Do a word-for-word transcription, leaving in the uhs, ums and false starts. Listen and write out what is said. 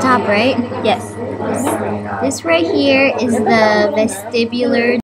top, right? Yes. This, this right here is the vestibular